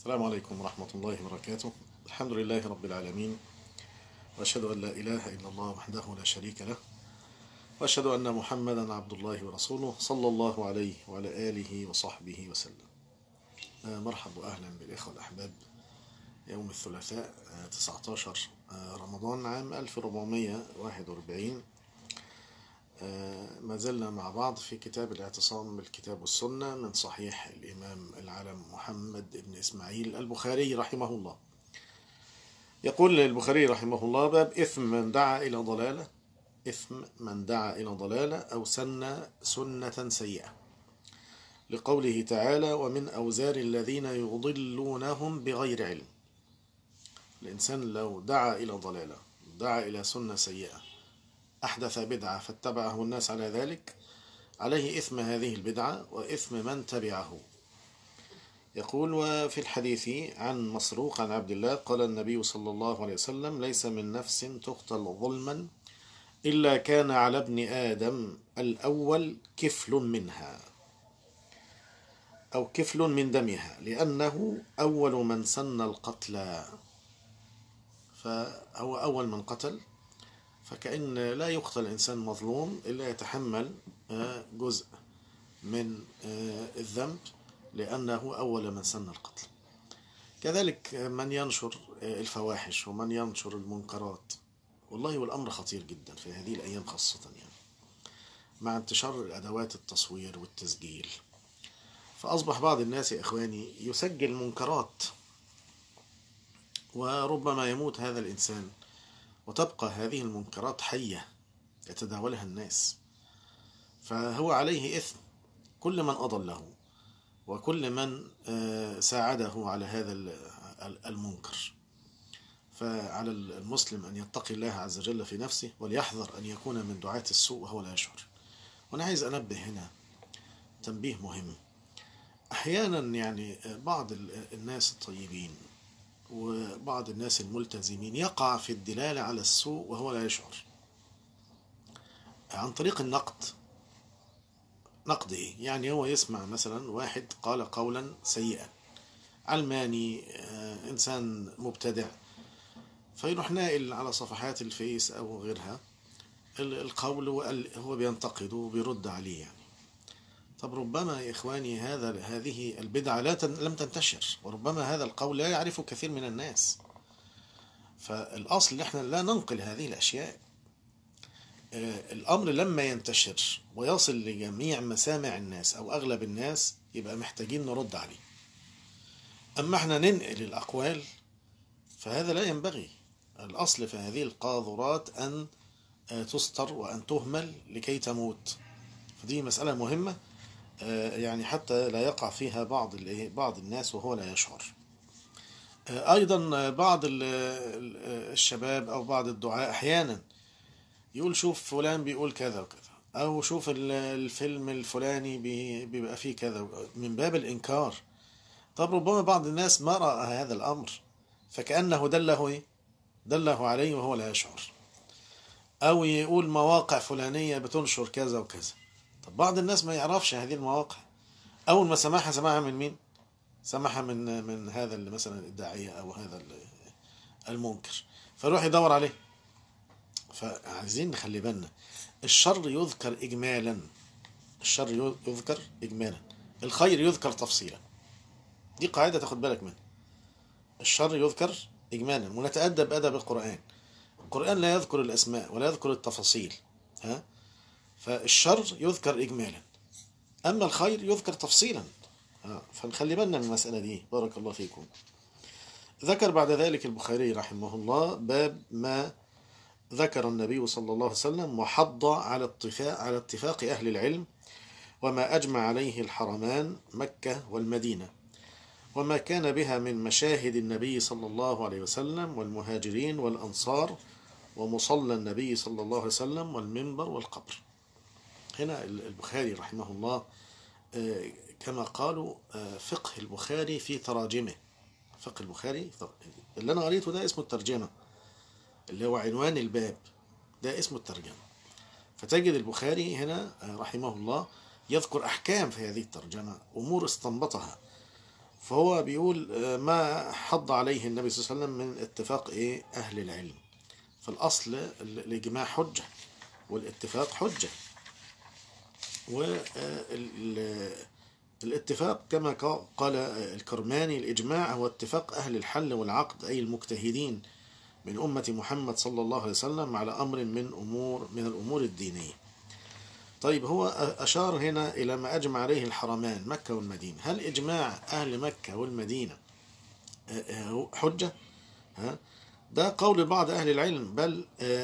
السلام عليكم ورحمة الله وبركاته. الحمد لله رب العالمين، وأشهد أن لا إله إلا الله وحده لا شريك له، وأشهد أن محمدا عبد الله ورسوله صلى الله عليه وعلى آله وصحبه وسلم. مرحبا وأهلا بالإخوة الأحباب. يوم الثلاثاء 19 رمضان عام 1441. ما زلنا مع بعض في كتاب الاعتصام بالكتاب والسنة من صحيح الإمام العالم محمد بن إسماعيل البخاري رحمه الله. يقول البخاري رحمه الله: باب إثم من دعا إلى ضلالة، إثم من دعا إلى ضلالة أو سن سنة سيئة، لقوله تعالى: ومن أوزار الذين يضلونهم بغير علم. الإنسان لو دعا إلى ضلالة، دعا إلى سنة سيئة، أحدث بدعة فاتبعه الناس على ذلك، عليه إثم هذه البدعة وإثم من تبعه. يقول: وفي الحديث عن مسروق عن عبد الله قال النبي صلى الله عليه وسلم: ليس من نفس تقتل ظلما إلا كان على ابن آدم الأول كفل منها أو كفل من دمها، لأنه أول من سن القتل، فهو أول من قتل، فكأن لا يقتل إنسان مظلوم إلا يتحمل جزء من الذنب، لأنه أول من سن القتل. كذلك من ينشر الفواحش ومن ينشر المنكرات، والله والأمر خطير جدا في هذه الأيام خاصة، يعني مع انتشار أدوات التصوير والتسجيل، فأصبح بعض الناس يا إخواني يسجل منكرات، وربما يموت هذا الإنسان وتبقى هذه المنكرات حية يتداولها الناس، فهو عليه إثم كل من أضله وكل من ساعده على هذا المنكر. فعلى المسلم أن يتقي الله عز وجل في نفسه، وليحذر أن يكون من دعاة السوء وهو لا يشعر. وأنا عايز أنبه هنا تنبيه مهم. أحيانا يعني بعض الناس الطيبين وبعض الناس الملتزمين يقع في الدلالة على السوء وهو لا يشعر، عن طريق النقد. نقد إيه؟ يعني هو يسمع مثلا واحد قال قولا سيئا، علماني، إنسان مبتدع، فيروح نائل على صفحات الفيس أو غيرها القول هو بينتقده وبيرد عليه يعني. طب ربما يا إخواني هذه البدعة لم تنتشر، وربما هذا القول لا يعرفه كثير من الناس، فالأصل نحن لا ننقل هذه الأشياء. الأمر لما ينتشر ويصل لجميع مسامع الناس أو أغلب الناس يبقى محتاجين نرد عليه. أما احنا ننقل الأقوال فهذا لا ينبغي. الأصل في هذه القاذورات أن تستر وأن تهمل لكي تموت، فدي مسألة مهمة، يعني حتى لا يقع فيها بعض الناس وهو لا يشعر. أيضا بعض الشباب أو بعض الدعاء أحيانا يقول: شوف فلان بيقول كذا وكذا، أو شوف الفيلم الفلاني بيبقى فيه كذا، من باب الإنكار. طب ربما بعض الناس ما رأى هذا الأمر فكأنه دله عليه وهو لا يشعر، أو يقول مواقع فلانية بتنشر كذا وكذا. طب بعض الناس ما يعرفش هذه المواقع، أول ما سمعها من مين؟ سمعها من هذا اللي مثلا الداعية أو هذا المنكر، فيروح يدور عليه. فعايزين نخلي بالنا، الشر يذكر إجمالا، الشر يذكر إجمالا، الخير يذكر تفصيلا. دي قاعدة تاخد بالك منها. الشر يذكر إجمالا، ونتأدب أدب القرآن. القرآن لا يذكر الأسماء ولا يذكر التفاصيل، فالشر يذكر إجمالا، أما الخير يذكر تفصيلا. فنخلي بالنا من المسألة دي. بارك الله فيكم. ذكر بعد ذلك البخاري رحمه الله باب ما ذكر النبي صلى الله عليه وسلم وحض على اتفاق أهل العلم، وما أجمع عليه الحرمان مكة والمدينة، وما كان بها من مشاهد النبي صلى الله عليه وسلم والمهاجرين والأنصار، ومصلى النبي صلى الله عليه وسلم والمنبر والقبر. هنا البخاري رحمه الله كما قالوا فقه البخاري في تراجمه. فقه البخاري اللي أنا قريته ده اسمه الترجمة، اللي هو عنوان الباب ده اسمه الترجمة. فتجد البخاري هنا رحمه الله يذكر أحكام في هذه الترجمة، أمور استنبطها فهو بيقول ما حض عليه النبي صلى الله عليه وسلم من اتفاق أهل العلم. فالأصل الإجماع حجة والاتفاق حجة. والاتفاق كما قال الكرماني: الإجماع هو اتفاق أهل الحل والعقد، أي المجتهدين من أمة محمد صلى الله عليه وسلم على أمر من الأمور الدينية. طيب، هو أشار هنا إلى ما أجمع عليه الحرمان مكة والمدينة. هل إجماع أهل مكة والمدينة حجة؟ ده قول بعض أهل العلم، بل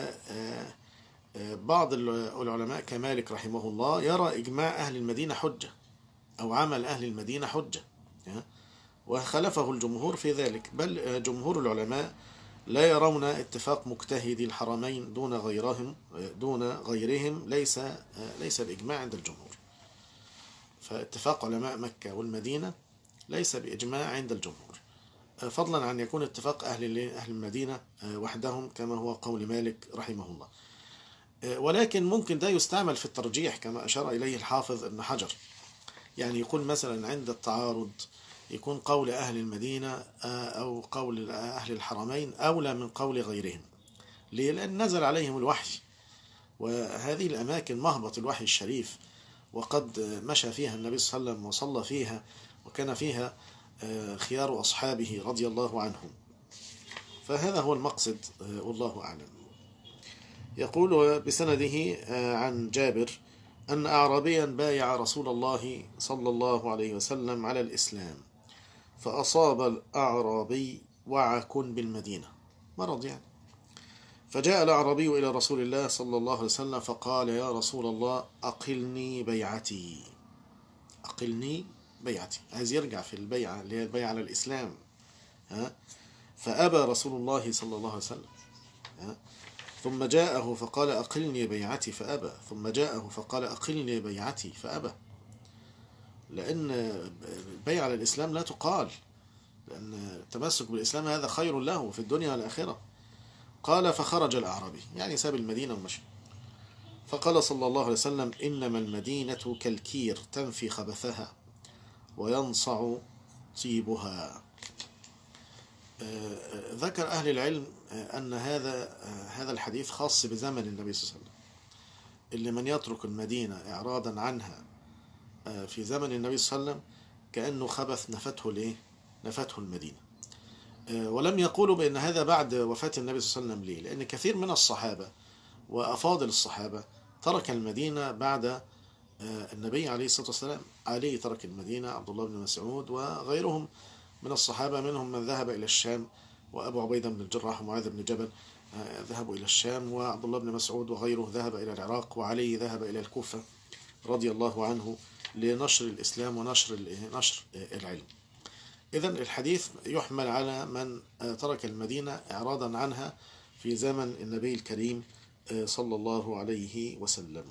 بعض العلماء كمالك رحمه الله يرى إجماع أهل المدينة حجة، أو عمل أهل المدينة حجة، وخلفه الجمهور في ذلك. بل جمهور العلماء لا يرون اتفاق مجتهدي الحرمين دون غيرهم ليس بإجماع عند الجمهور. فاتفاق علماء مكة والمدينة ليس بإجماع عند الجمهور، فضلا عن يكون اتفاق أهل المدينة وحدهم كما هو قول مالك رحمه الله. ولكن ممكن ده يستعمل في الترجيح كما أشار إليه الحافظ ابن حجر. يعني يكون مثلا عند التعارض يكون قول أهل المدينة أو قول أهل الحرمين أولى من قول غيرهم. ليه؟ لأن نزل عليهم الوحي، وهذه الأماكن مهبط الوحي الشريف، وقد مشى فيها النبي صلى الله عليه وسلم وصلى فيها، وكان فيها خيار أصحابه رضي الله عنهم. فهذا هو المقصد، والله أعلم. يقول بسنده عن جابر أن أعرابيا بايع رسول الله صلى الله عليه وسلم على الإسلام، فأصاب الأعرابي وعك بالمدينة، مرض يعني. فجاء الأعرابي إلى رسول الله صلى الله عليه وسلم فقال: يا رسول الله، أقلني بيعتي. أقلني بيعتي، عايز يرجع في البيعة اللي هي البيعة على الإسلام. فأبى رسول الله صلى الله عليه وسلم. ثم جاءه فقال: أقلني بيعتي، فأبى. ثم جاءه فقال: أقلني بيعتي، فأبى. لأن البيعة على الإسلام لا تقال، لأن التمسك بالإسلام هذا خير له في الدنيا والآخرة. قال: فخرج الأعرابي، يعني ساب المدينة ومشي. فقال صلى الله عليه وسلم: إنما المدينة كالكير، تنفي خبثها وينصع طيبها. ذكر أهل العلم أن هذا الحديث خاص بزمن النبي صلى الله عليه وسلم، اللي من يترك المدينة إعراضا عنها في زمن النبي صلى الله عليه وسلم كأنه خبث نفته المدينة. ولم يقولوا بأن هذا بعد وفاة النبي صلى الله عليه وسلم. ليه؟ لأن كثير من الصحابة وأفاضل الصحابة ترك المدينة بعد النبي عليه الصلاة والسلام. علي ترك المدينة، عبد الله بن مسعود وغيرهم من الصحابة، منهم من ذهب إلى الشام، وأبو عبيدة بن الجراح ومعاذ بن جبل ذهبوا إلى الشام، وعبد الله بن مسعود وغيره ذهب إلى العراق، وعلي ذهب إلى الكوفة رضي الله عنه لنشر الإسلام ونشر العلم. إذن الحديث يحمل على من ترك المدينة إعراضا عنها في زمن النبي الكريم صلى الله عليه وسلم.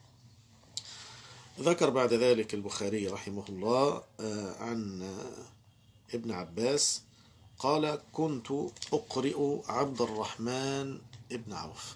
ذكر بعد ذلك البخاري رحمه الله عن ابن عباس قال: كنت أقرئ عبد الرحمن ابن عوف.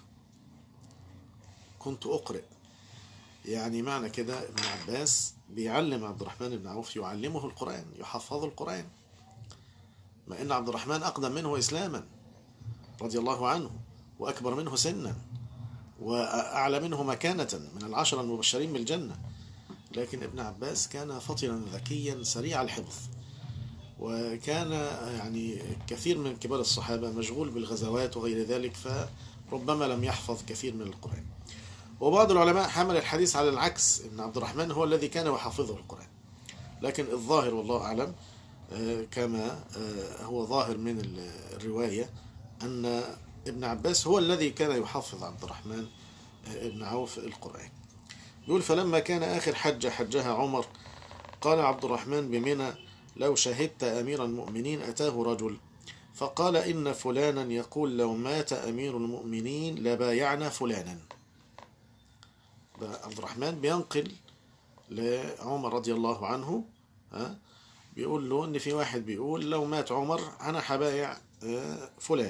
كنت أقرئ، يعني معنى كده ابن عباس بيعلم عبد الرحمن بن عوف، يعلمه القرآن، يحفظه القرآن، مع أن عبد الرحمن أقدم منه إسلاما رضي الله عنه، وأكبر منه سنا، وأعلى منه مكانة، من العشرة المبشرين بالجنة. لكن ابن عباس كان فطنا ذكيا سريع الحفظ، وكان يعني كثير من كبار الصحابة مشغول بالغزوات وغير ذلك، فربما لم يحفظ كثير من القرآن. وبعض العلماء حمل الحديث على العكس، ان عبد الرحمن هو الذي كان يحفظه القرآن. لكن الظاهر والله أعلم كما هو ظاهر من الرواية أن ابن عباس هو الذي كان يحفظ عبد الرحمن ابن عوف القرآن. يقول: فلما كان آخر حجة حجها عمر قال عبد الرحمن بمنى: لو شهدت أمير المؤمنين. أتاه رجل فقال: إن فلانا يقول لو مات أمير المؤمنين لبايعنا فلانا. عبد الرحمن بينقل لعمر رضي الله عنه، بيقول له إن في واحد بيقول لو مات عمر أنا حبايع فلان.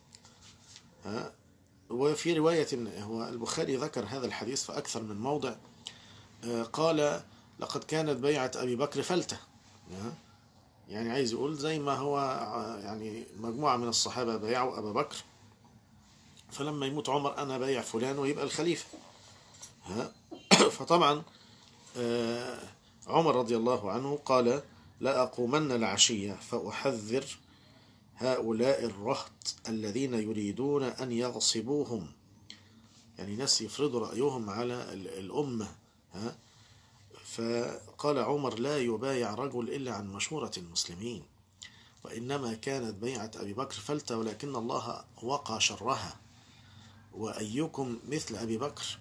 وفي رواية هو البخاري ذكر هذا الحديث في أكثر من موضع، قال: لقد كانت بيعة أبي بكر فلتة، يعني عايز يقول زي ما هو يعني مجموعة من الصحابة بايعوا أبا بكر، فلما يموت عمر أنا بايع فلان ويبقى الخليفة. ها فطبعا آه، عمر رضي الله عنه قال: لا أقومن العشية فأحذر هؤلاء الرهط الذين يريدون أن يغصبوهم، يعني ناس يفرضوا رأيهم على الأمة. ها فقال عمر: لا يبايع رجل إلا عن مشورة المسلمين، وإنما كانت بيعة أبي بكر فلتة ولكن الله وقى شرها، وأيكم مثل أبي بكر.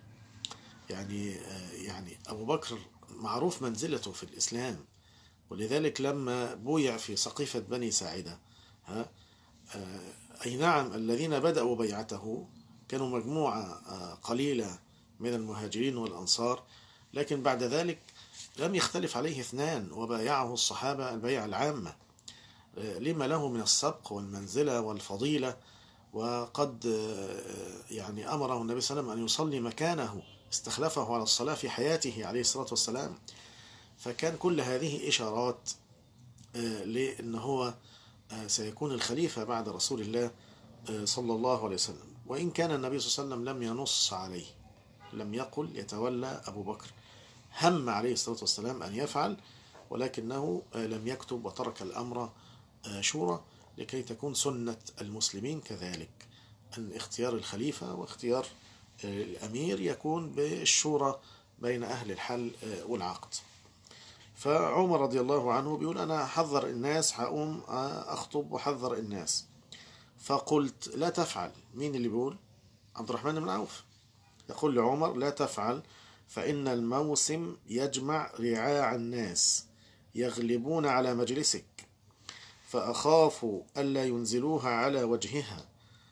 يعني أبو بكر معروف منزلته في الإسلام، ولذلك لما بويع في سقيفة بني ساعدة، ها أي نعم الذين بدأوا بيعته كانوا مجموعة قليلة من المهاجرين والأنصار، لكن بعد ذلك لم يختلف عليه اثنان وبايعه الصحابة البيعة العامة، لما له من السبق والمنزلة والفضيلة. وقد يعني أمره النبي صلى الله عليه وسلم أن يصلي مكانه، استخلفه على الصلاة في حياته عليه الصلاة والسلام. فكان كل هذه إشارات لأن هو سيكون الخليفة بعد رسول الله صلى الله عليه وسلم. وإن كان النبي صلى الله عليه وسلم لم ينص عليه، لم يقل يتولى أبو بكر، هم عليه الصلاة والسلام أن يفعل، ولكنه لم يكتب وترك الأمر شورى لكي تكون سنة المسلمين كذلك، أن اختيار الخليفة واختيار الأمير يكون بالشورى بين أهل الحل والعقد. فعمر رضي الله عنه بيقول: أنا حذر الناس، هقوم أخطب وحذر الناس. فقلت: لا تفعل. مين اللي بيقول؟ عبد الرحمن بن عوف يقول لعمر: لا تفعل، فإن الموسم يجمع رعاع الناس يغلبون على مجلسك، فأخاف ألا ينزلوها على وجهها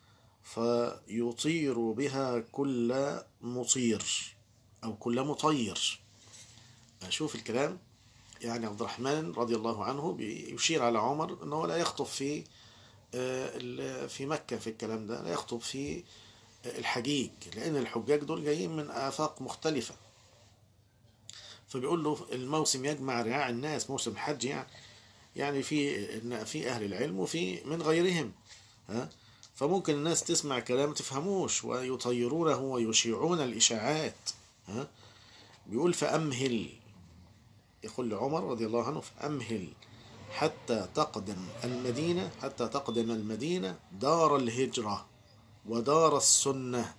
فيطير بها كل مطير أو كل مطير. أشوف الكلام، يعني عبد الرحمن رضي الله عنه بيشير على عمر أنه لا يخطب في مكة، في الكلام ده لا يخطب في الحجيج، لأن الحجاج دول جايين من آفاق مختلفة. فبيقول له الموسم يجمع رعاع الناس، موسم الحج يعني في أهل العلم وفي من غيرهم. ها فممكن الناس تسمع كلام تفهموش ويطيرونه ويشيعون الإشاعات. ها بيقول: فأمهل، يقول لعمر رضي الله عنه: فأمهل حتى تقدم المدينة دار الهجرة ودار السنة،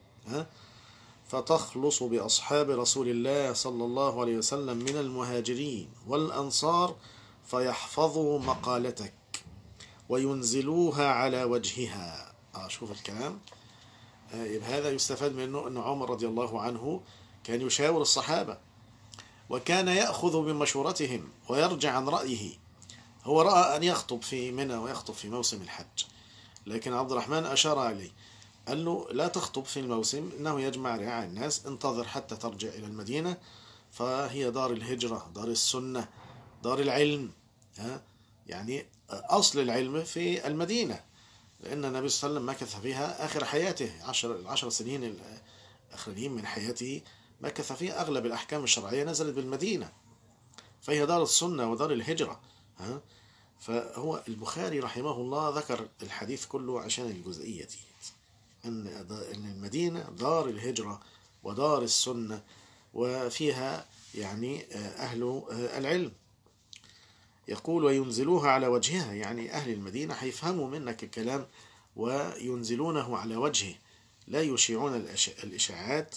فتخلص بأصحاب رسول الله صلى الله عليه وسلم من المهاجرين والأنصار فيحفظوا مقالتك وينزلوها على وجهها. شوف الكلام. يبقى هذا يستفاد منه أن عمر رضي الله عنه كان يشاور الصحابة، وكان يأخذ بمشورتهم ويرجع عن رأيه. هو رأى أن يخطب في منى ويخطب في موسم الحج، لكن عبد الرحمن أشار عليه، قال له: لا تخطب في الموسم، إنه يجمع رعاع الناس، انتظر حتى ترجع إلى المدينة، فهي دار الهجرة، دار السنة، دار العلم. يعني أصل العلم في المدينة، لأن النبي صلى الله عليه وسلم مكث فيها آخر حياته، 10 سنين الأخرين من حياته مكث فيها، أغلب الأحكام الشرعية نزلت بالمدينة، فهي دار السنة ودار الهجرة. فهو البخاري رحمه الله ذكر الحديث كله عشان الجزئية دي، أن المدينة دار الهجرة ودار السنة، وفيها يعني أهل العلم. يقول: وينزلوها على وجهها، يعني أهل المدينة هيفهموا منك الكلام وينزلونه على وجهه، لا يشيعون الإشاعات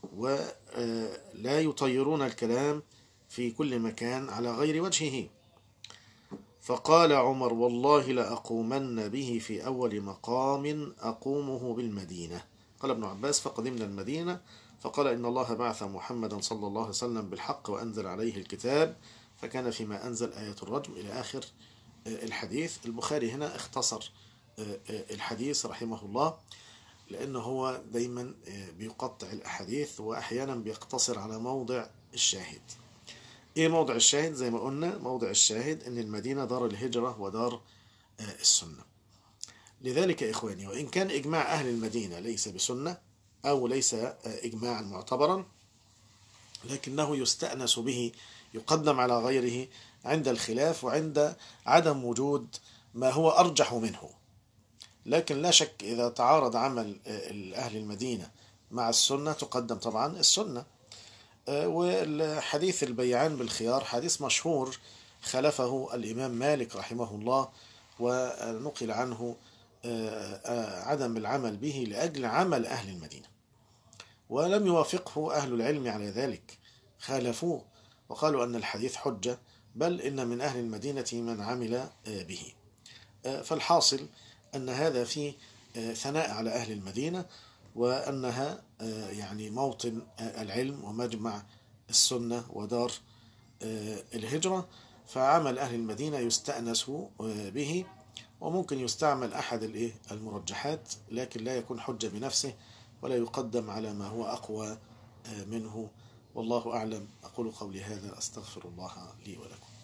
ولا يطيرون الكلام في كل مكان على غير وجهه. فقال عمر: والله لأقومن به في أول مقام أقومه بالمدينة. قال ابن عباس: فقدمنا المدينة فقال: إن الله بعث محمدا صلى الله عليه وسلم بالحق وأنزل عليه الكتاب، فكان فيما أنزل آية الرجم إلى آخر الحديث. البخاري هنا اختصر الحديث رحمه الله، لأنه هو دايما بيقطع الأحاديث وأحيانا بيقتصر على موضع الشاهد. إيه موضع الشاهد؟ زي ما قلنا موضع الشاهد أن المدينة دار الهجرة ودار السنة. لذلك يا إخواني، وإن كان إجماع أهل المدينة ليس بسنة أو ليس إجماعا معتبرا، لكنه يستأنس به، يقدم على غيره عند الخلاف وعند عدم وجود ما هو أرجح منه. لكن لا شك إذا تعارض عمل أهل المدينة مع السنة تقدم طبعا السنة. والحديث البيعان بالخيار حديث مشهور خلفه الإمام مالك رحمه الله، ونقل عنه عدم العمل به لأجل عمل أهل المدينة، ولم يوافقه أهل العلم على ذلك، خالفوه وقالوا أن الحديث حجة، بل إن من أهل المدينة من عمل به. فالحاصل أن هذا فيه ثناء على أهل المدينة، وأنها يعني موطن العلم ومجمع السنة ودار الهجرة. فعمل أهل المدينة يستأنس به، وممكن يستعمل أحد المرجحات، لكن لا يكون حجة بنفسه ولا يقدم على ما هو أقوى منه. والله أعلم. أقول قولي هذا، أستغفر الله لي ولكم.